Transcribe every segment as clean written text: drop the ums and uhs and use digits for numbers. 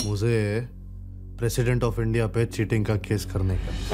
मुझे president of India पे cheating का केस करने का।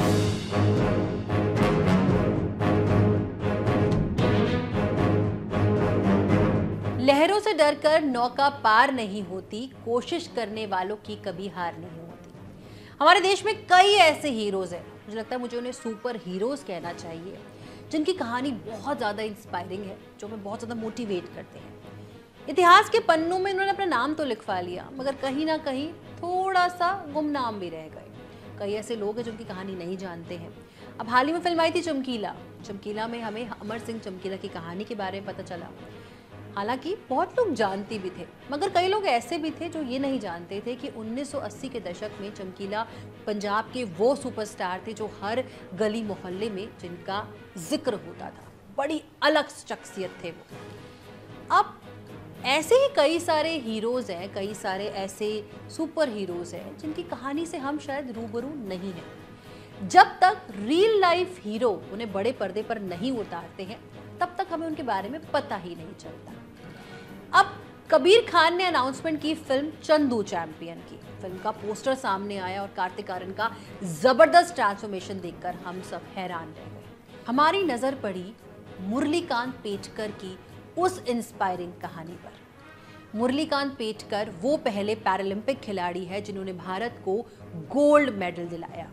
लहरों से डरकर नौका पार नहीं होती, कोशिश करने वालों की कभी हार नहीं होती। हमारे देश में कई ऐसे हीरोज हैं, मुझे लगता है मुझे उन्हें सुपर हीरोज कहना चाहिए, जिनकी कहानी बहुत ज़्यादा इंस्पायरिंग है, जो हमें बहुत ज़्यादा मोटिवेट करते हैं। इतिहास के पन्नों में इन्होंने अपना नाम तो लिखवा लिया, मगर कहीं ना कहीं थोड़ा सा गुमनाम भी रह गए। कई ऐसे लोग हैं जिनकी कहानी नहीं जानते हैं। अब हाल ही में फिल्म आई थी चमकीला में हमें अमर सिंह चमकीला की कहानी के बारे में पता चला। हालांकि बहुत लोग जानते भी थे, मगर कई लोग ऐसे भी थे जो ये नहीं जानते थे कि 1980 के दशक में चमकीला पंजाब के वो सुपरस्टार थे जो हर गली मोहल्ले में जिनका जिक्र होता था। बड़ी अलग शख्सियत थे वो। अब ऐसे ही कई सारे हीरोज हैं, कई सारे ऐसे सुपर हीरोज हैं जिनकी कहानी से हम शायद रूबरू नहीं हैं। जब तक रियल लाइफ हीरो उन्हें बड़े पर्दे पर नहीं उतारते हैं, तब तक हमें उनके बारे में पता ही नहीं चलता। अब कबीर खान ने अनाउंसमेंट की फिल्म चंदू चैंपियन की। फिल्म का पोस्टर सामने आया और कार्तिक आर्यन का जबरदस्त ट्रांसफॉर्मेशन देखकर हम सब हैरान रह गए। हमारी नजर पड़ी मुरलीकांत पेटकर की उस इंस्पायरिंग कहानी पर। मुरलीकांत पेटकर वो पहले पैरालंपिक खिलाड़ी है जिन्होंने भारत को गोल्ड मेडल दिलाया।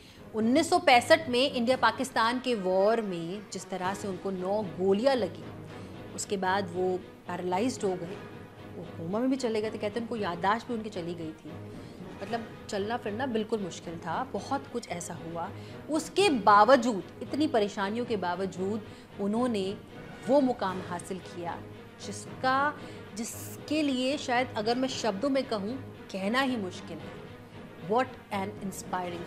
1965 में इंडिया पाकिस्तान के वॉर में जिस तरह से उनको 9 गोलियां लगी, उसके बाद वो पैरालाइज्ड हो गए, वो कोमा में भी चले गए थे। कहते हैं उनको याददाश्त भी उनकी चली गई थी, मतलब चलना फिरना बिल्कुल मुश्किल था। बहुत कुछ ऐसा हुआ, उसके बावजूद, इतनी परेशानियों के बावजूद उन्होंने वो मुकाम हासिल किया जिसके लिए शायद अगर मैं शब्दों में कहूँ कहना ही मुश्किल है। What an inspiring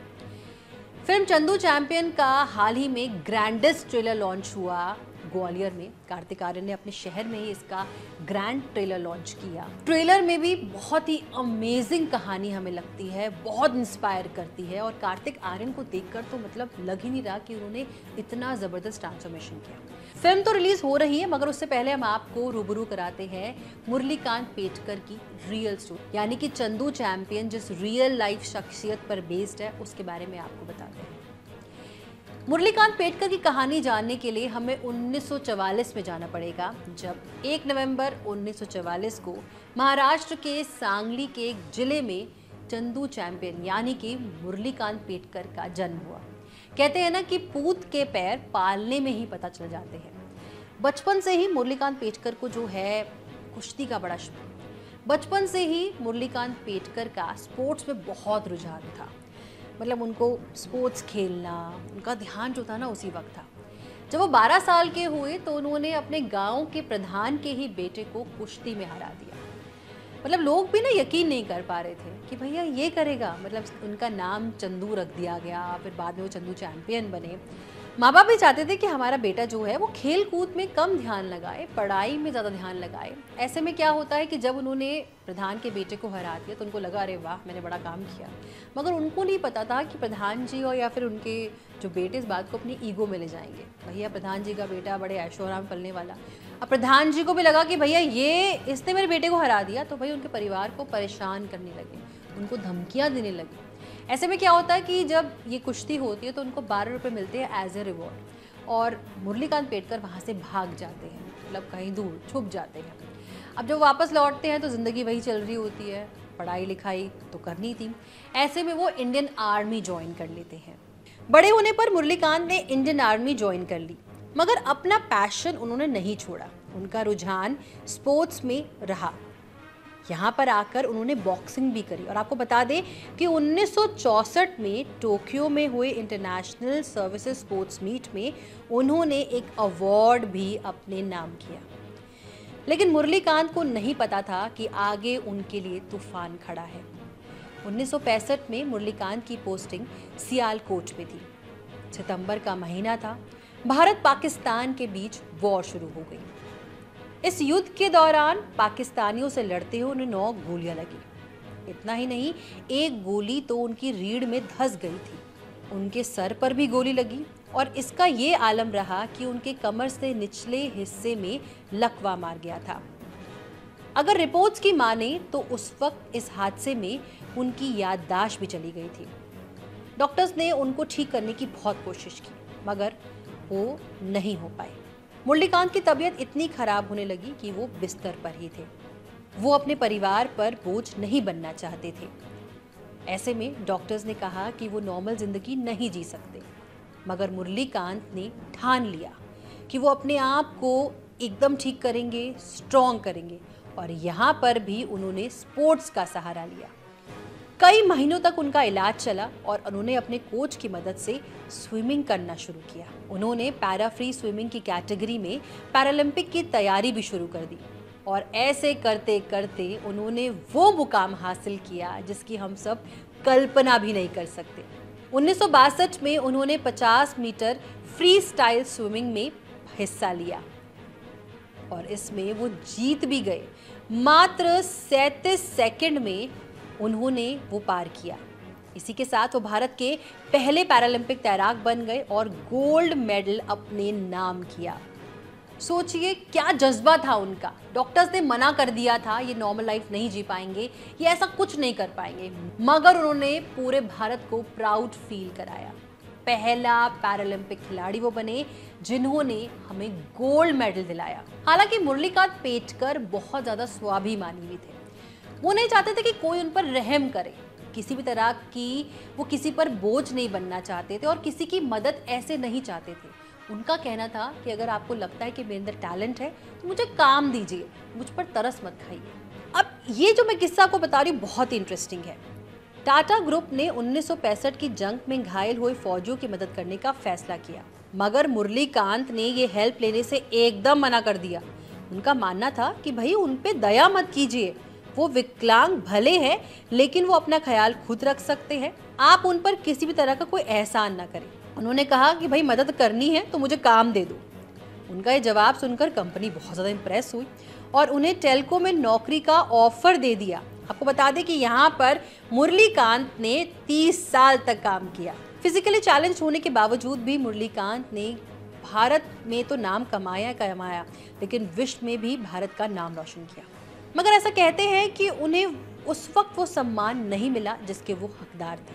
story. Film Chandu champion का हाल ही में ग्रैंडेस्ट ट्रेलर लॉन्च हुआ ग्वालियर में। कार्तिक आर्यन ने अपने शहर में ही इसका ग्रैंड ट्रेलर लॉन्च किया। ट्रेलर में भी बहुत ही अमेजिंग कहानी हमें लगती है, बहुत इंस्पायर करती है, और कार्तिक आर्यन को देखकर तो मतलब लग ही नहीं रहा कि उन्होंने इतना ज़बरदस्त ट्रांसफॉर्मेशन किया। फिल्म तो रिलीज हो रही है, मगर उससे पहले हम आपको रूबरू कराते हैं मुरलीकांत पेटकर की रियल स्टोरी, यानी कि चंदू चैंपियन जिस रियल लाइफ शख्सियत पर बेस्ड है, उसके बारे में आपको बताते हैं। मुरलीकांत पेटकर की कहानी जानने के लिए हमें 1944 में जाना पड़ेगा, जब 1 नवंबर 1944 को महाराष्ट्र के सांगली के एक जिले में चंदू चैंपियन यानी कि मुरलीकांत पेटकर का जन्म हुआ। कहते हैं ना कि पूत के पैर पालने में ही पता चल जाते हैं। बचपन से ही मुरलीकांत पेटकर को जो है कुश्ती का बड़ा शौक। बचपन से ही मुरलीकांत पेटकर का स्पोर्ट्स में बहुत रुझान था, मतलब उनको स्पोर्ट्स खेलना, उनका ध्यान जो था ना उसी वक्त था। जब वो 12 साल के हुए तो उन्होंने अपने गांव के प्रधान के ही बेटे को कुश्ती में हरा दिया। मतलब लोग भी ना यकीन नहीं कर पा रहे थे कि भैया ये करेगा, मतलब उनका नाम चंदू रख दिया गया, फिर बाद में वो चंदू चैंपियन बने। माँ बाप भी चाहते थे कि हमारा बेटा जो है वो खेल कूद में कम ध्यान लगाए, पढ़ाई में ज़्यादा ध्यान लगाए। ऐसे में क्या होता है कि जब उन्होंने प्रधान के बेटे को हरा दिया तो उनको लगा अरे वाह मैंने बड़ा काम किया, मगर उनको नहीं पता था कि प्रधान जी और या फिर उनके जो बेटे इस बात को अपनी ईगो में ले जाएंगे। भैया प्रधान जी का बेटा बड़े ऐशो आराम पलने वाला। अब प्रधान जी को भी लगा कि भैया ये इसने मेरे बेटे को हरा दिया, तो भाई उनके परिवार को परेशान करने लगे, उनको धमकियाँ देने लगी। ऐसे में क्या होता है कि जब ये कुश्ती होती है तो उनको 12 रुपये मिलते हैं एज ए रिवॉर्ड, और मुरलीकांत पेटकर वहाँ से भाग जाते हैं, मतलब कहीं दूर छुप जाते हैं। अब जब वापस लौटते हैं तो ज़िंदगी वही चल रही होती है, पढ़ाई लिखाई तो करनी थी। ऐसे में वो इंडियन आर्मी ज्वाइन कर लेते हैं। बड़े होने पर मुरलीकांत ने इंडियन आर्मी ज्वाइन कर ली, मगर अपना पैशन उन्होंने नहीं छोड़ा। उनका रुझान स्पोर्ट्स में रहा। यहाँ पर आकर उन्होंने बॉक्सिंग भी करी, और आपको बता दें कि 1964 में टोक्यो में हुए इंटरनेशनल सर्विसेज स्पोर्ट्स मीट में उन्होंने एक अवार्ड भी अपने नाम किया। लेकिन मुरलीकांत को नहीं पता था कि आगे उनके लिए तूफान खड़ा है। 1965 में मुरलीकांत की पोस्टिंग सियालकोट में थी। सितंबर का महीना था, भारत पाकिस्तान के बीच वॉर शुरू हो गई। इस युद्ध के दौरान पाकिस्तानियों से लड़ते हुए उन्हें 9 गोलियां लगी। इतना ही नहीं, एक गोली तो उनकी रीढ़ में धंस गई थी, उनके सर पर भी गोली लगी, और इसका ये आलम रहा कि उनके कमर से निचले हिस्से में लकवा मार गया था। अगर रिपोर्ट्स की माने तो उस वक्त इस हादसे में उनकी याददाश्त भी चली गई थी। डॉक्टर्स ने उनको ठीक करने की बहुत कोशिश की मगर वो नहीं हो पाई। मुरलीकांत की तबीयत इतनी खराब होने लगी कि वो बिस्तर पर ही थे। वो अपने परिवार पर बोझ नहीं बनना चाहते थे। ऐसे में डॉक्टर्स ने कहा कि वो नॉर्मल जिंदगी नहीं जी सकते, मगर मुरलीकांत ने ठान लिया कि वो अपने आप को एकदम ठीक करेंगे, स्ट्रॉन्ग करेंगे, और यहाँ पर भी उन्होंने स्पोर्ट्स का सहारा लिया। कई महीनों तक उनका इलाज चला और उन्होंने अपने कोच की मदद से स्विमिंग करना शुरू किया। उन्होंने पैरा फ्री स्विमिंग की कैटेगरी में पैरालंपिक की तैयारी भी शुरू कर दी और ऐसे करते करते उन्होंने वो मुकाम हासिल किया जिसकी हम सब कल्पना भी नहीं कर सकते। 1962 में उन्होंने 50 मीटर फ्री स्टाइल स्विमिंग में हिस्सा लिया और इसमें वो जीत भी गए। मात्र 37 सेकंड में उन्होंने वो पार किया। इसी के साथ वो भारत के पहले पैरालंपिक तैराक बन गए और गोल्ड मेडल अपने नाम किया। सोचिए क्या जज्बा था उनका। डॉक्टर्स ने मना कर दिया था ये नॉर्मल लाइफ नहीं जी पाएंगे, ये ऐसा कुछ नहीं कर पाएंगे, मगर उन्होंने पूरे भारत को प्राउड फील कराया। पहला पैरालंपिक खिलाड़ी वो बने जिन्होंने हमें गोल्ड मेडल दिलाया। हालांकि मुरलीकांत पेटकर बहुत ज्यादा स्वाभिमानी भी थे। वो नहीं चाहते थे कि कोई उन पर रहम करे, किसी भी तरह की वो किसी पर बोझ नहीं बनना चाहते थे और किसी की मदद ऐसे नहीं चाहते थे। उनका कहना था कि अगर आपको लगता है कि मेरे अंदर टैलेंट है तो मुझे काम दीजिए, मुझ पर तरस मत खाइए। अब ये जो मैं किस्सा को बता रही हूँ बहुत ही इंटरेस्टिंग है। टाटा ग्रुप ने 1965 की जंग में घायल हुए फौजियों की मदद करने का फैसला किया, मगर मुरलीकांत ने ये हेल्प लेने से एकदम मना कर दिया। उनका मानना था कि भाई उन पे दया मत कीजिए, वो विकलांग भले हैं लेकिन वो अपना ख्याल खुद रख सकते हैं, आप उन पर किसी भी तरह का कोई एहसान ना करें। उन्होंने कहा कि भाई मदद करनी है तो मुझे काम दे दो। उनका ये जवाब सुनकर कंपनी बहुत ज़्यादा इम्प्रेस हुई और उन्हें टेल्को में नौकरी का ऑफर दे दिया। आपको बता दें कि यहाँ पर मुरलीकांत ने 30 साल तक काम किया। फिजिकली चैलेंज होने के बावजूद भी मुरलीकांत ने भारत में तो नाम कमाया लेकिन विश्व में भी भारत का नाम रोशन किया। मगर ऐसा कहते हैं कि उन्हें उस वक्त वो सम्मान नहीं मिला जिसके वो हकदार थे।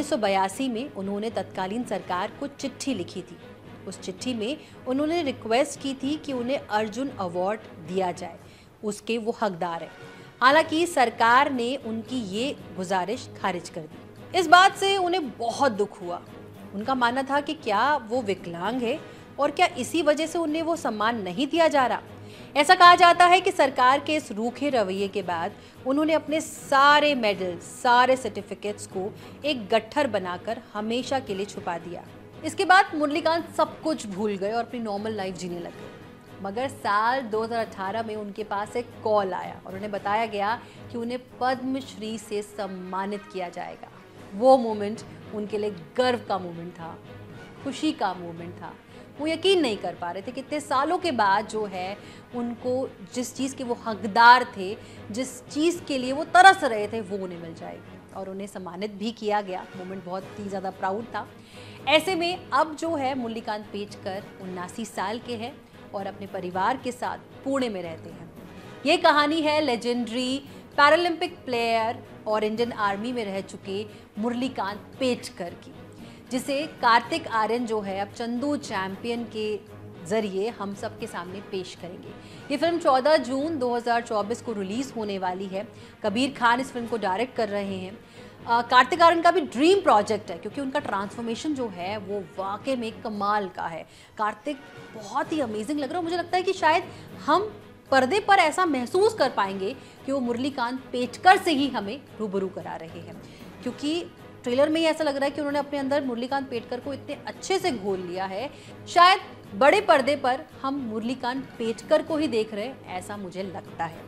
1982 में उन्होंने तत्कालीन सरकार को चिट्ठी लिखी थी। उस चिट्ठी में उन्होंने रिक्वेस्ट की थी कि उन्हें अर्जुन अवार्ड दिया जाए, उसके वो हकदार है। हालांकि सरकार ने उनकी ये गुजारिश खारिज कर दी। इस बात से उन्हें बहुत दुख हुआ। उनका मानना था कि क्या वो विकलांग है और क्या इसी वजह से उन्हें वो सम्मान नहीं दिया जा रहा। ऐसा कहा जाता है कि सरकार के इस रूखे रवैये के बाद उन्होंने अपने सारे मेडल, सारे सर्टिफिकेट्स को एक गट्ठर बनाकर हमेशा के लिए छुपा दिया। इसके बाद मुरलीकांत सब कुछ भूल गए और अपनी नॉर्मल लाइफ जीने लगे। मगर साल 2018 में उनके पास एक कॉल आया और उन्हें बताया गया कि उन्हें पद्मश्री से सम्मानित किया जाएगा। वो मोमेंट उनके लिए गर्व का मोमेंट था, खुशी का मोमेंट था। वो यकीन नहीं कर पा रहे थे कि इतने सालों के बाद जो है उनको जिस चीज़ के वो हकदार थे, जिस चीज़ के लिए वो तरस रहे थे, वो उन्हें मिल जाएगी और उन्हें सम्मानित भी किया गया। मोमेंट बहुत ही ज़्यादा प्राउड था। ऐसे में अब जो है मुरलीकांत पेटकर 79 साल के हैं और अपने परिवार के साथ पुणे में रहते हैं। ये कहानी है लेजेंडरी पैरालंपिक प्लेयर और इंडियन आर्मी में रह चुके मुरलीकांत पेटकर की, जिसे कार्तिक आर्यन जो है अब चंदू चैंपियन के जरिए हम सब के सामने पेश करेंगे। ये फिल्म 14 जून 2024 को रिलीज होने वाली है। कबीर खान इस फिल्म को डायरेक्ट कर रहे हैं। कार्तिक आर्यन का भी ड्रीम प्रोजेक्ट है क्योंकि उनका ट्रांसफॉर्मेशन जो है वो वाकई में कमाल का है। कार्तिक बहुत ही अमेजिंग लग रहा है। मुझे लगता है कि शायद हम पर्दे पर ऐसा महसूस कर पाएंगे कि वो मुरलीकांत पेटकर से ही हमें रूबरू करा रहे हैं, क्योंकि ट्रेलर में ही ऐसा लग रहा है कि उन्होंने अपने अंदर मुरलीकांत पेटकर को इतने अच्छे से घोल लिया है। शायद बड़े पर्दे पर हम मुरलीकांत पेटकर को ही देख रहे हैं, ऐसा मुझे लगता है।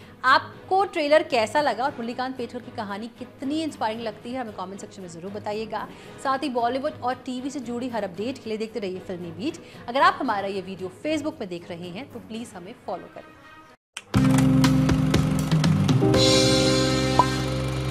आपको ट्रेलर कैसा लगा और मुरलीकांत पेटकर की कहानी कितनी इंस्पायरिंग लगती है हमें कमेंट सेक्शन में ज़रूर बताइएगा। साथ ही बॉलीवुड और टीवी से जुड़ी हर अपडेट के लिए देखते रहिए फिल्मी बीट। अगर आप हमारा ये वीडियो फेसबुक में देख रहे हैं तो प्लीज़ हमें फॉलो करें।